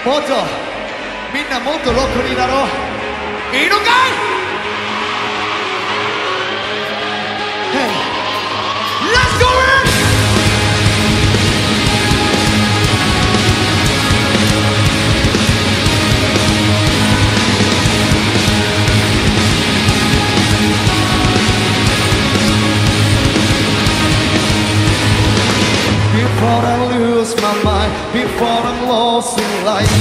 もっとみんなもっとロックになろう。いいのかい？ Hey, let's go in! Before I lose my mind, before I'm lost in life,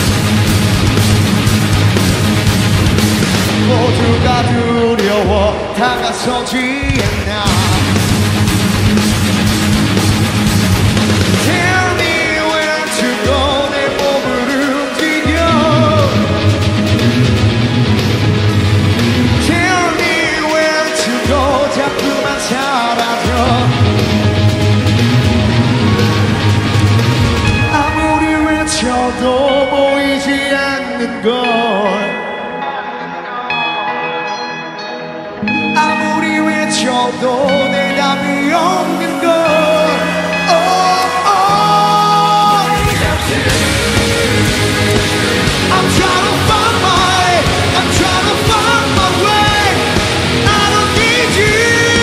모두가 두려워 다가서지 않아. Tell me where to go, 내 몸을 움직여. Tell me where to go, 자꾸만 사라져. 저도 보이지 않는 걸 아무리 외쳐도 대답이 없는 걸 I'm trying to find my way I'm trying to find my way I don't need you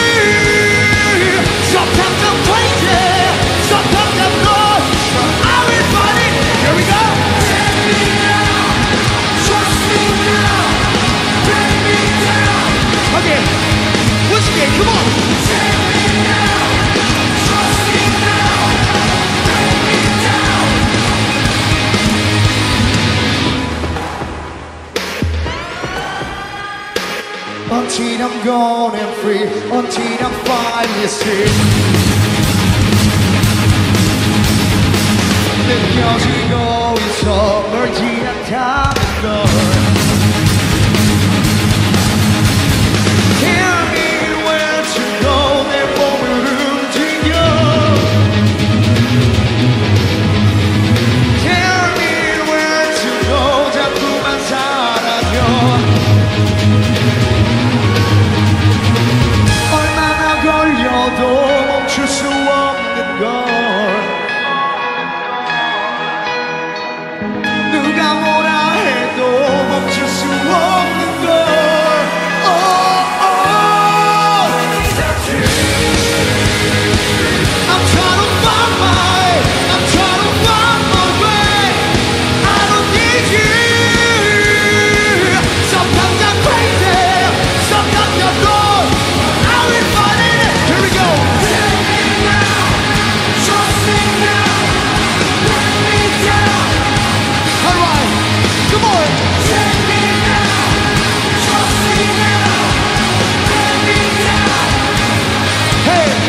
Sometimes I'm crazy Sometimes I'm lost But I will find it Here we go Take me now Trust me now Break me down Okay Once again, come on Take me now Trust me now Break me down Until I'm gone and free Until I'm finally free 느껴지고 있어 멀지 않다는 걸 Tell me where to go 내 몸을 움직여 Tell me where to go 자꾸만 사라져 얼마나 걸려도 멈출 수 없는 걸 누가 뭐라 해도 멈출 수 없는 걸 I'm trying to find my way I'm trying to find my way I don't need you Sometimes I'm crazy Sometimes I'm lost I will find it Here we go Take me now Trust me now Let me down Alright, come on! Take me now, trust me now, let me down. Hey!